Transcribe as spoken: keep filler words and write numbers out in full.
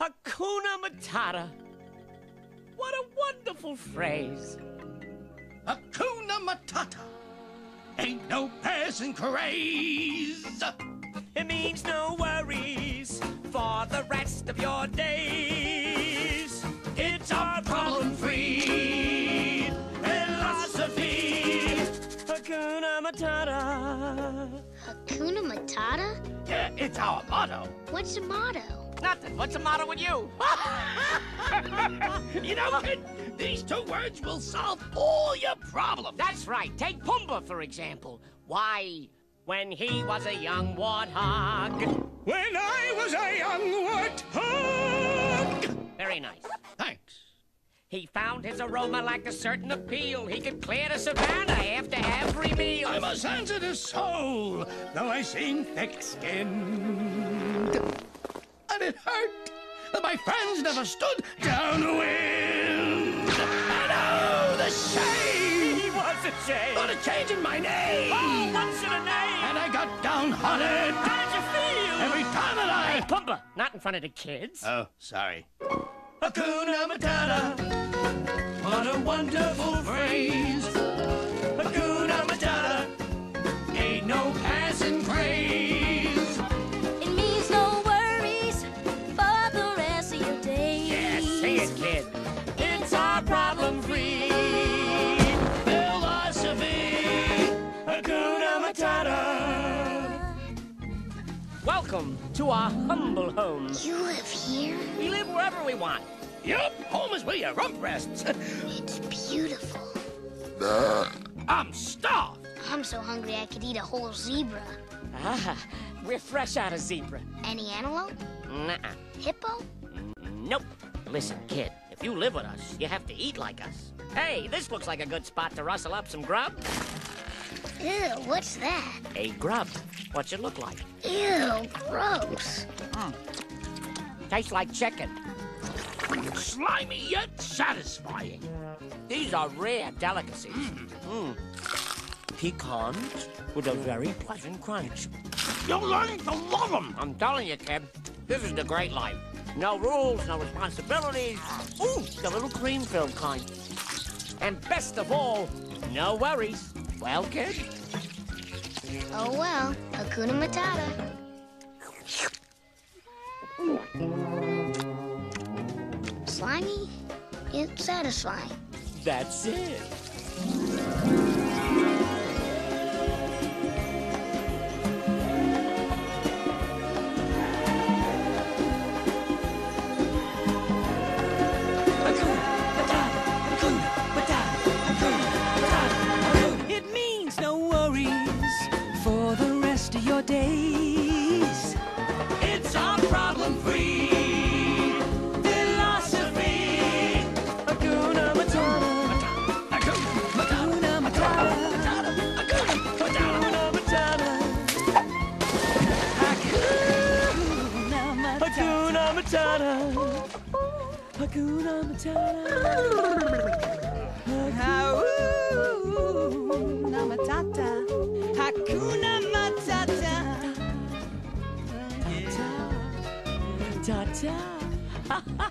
Hakuna Matata. What a wonderful phrase. Hakuna Matata. Ain't no passing craze. It means no worries for the rest of your days. It's our problem-free philosophy. Hakuna Matata. Hakuna Matata? Yeah, it's our motto. What's the motto? Nothing. What's the matter with you? You know, kid, these two words will solve all your problems. That's right. Take Pumbaa, for example. Why, when he was a young warthog... When I was a young warthog. Very nice. Thanks. He found his aroma lacked a certain appeal. He could clear the savannah after every meal. I'm a sensitive soul, though I seem thick-skinned. And it hurt that my friends never stood downwind. And oh, the shame! He was ashamed. Thought of changing my name. Oh, what's in a name? And I got downhearted. How did you feel? Every time that I... Hey, Pumbaa, not in front of the kids. Oh, sorry. Hakuna Matata. What a wonderful phrase. Hakuna Matata. Ain't no passing craze. It means no worries for the rest of your days. Yeah, sing it, kid. It's our problem-free philosophy. Hakuna Matata. Welcome to our humble home. You live here? We live wherever we want. Yup, home is where your rump rests. It's beautiful. I'm starved. I'm so hungry I could eat a whole zebra. Ah, we're fresh out of zebra. Any antelope? Nuh-uh. Hippo? Nope. Listen, kid, if you live with us, you have to eat like us. Hey, this looks like a good spot to rustle up some grub. Ew, what's that? A grub. What's it look like? Ew, gross. Mm. Tastes like chicken. Slimy yet satisfying. These are rare delicacies. Mm. Mm. Pecans with a very pleasant crunch. You're learning to love them. I'm telling you, kid, this is the great life. No rules, no responsibilities. Ooh, the little cream-filled kind. And best of all, no worries. Well, kid? Oh, well. Hakuna Matata. Slimy, yet satisfying. That's it. It means no worries for the rest of your days. It's our problem-free philosophy. Hakuna Matata. Hakuna Matata. Hakuna Matata. Hakuna Matata. Hakuna Matata. Hakuna Matata. Hakuna Matata. Ta-ta. Ta-ta.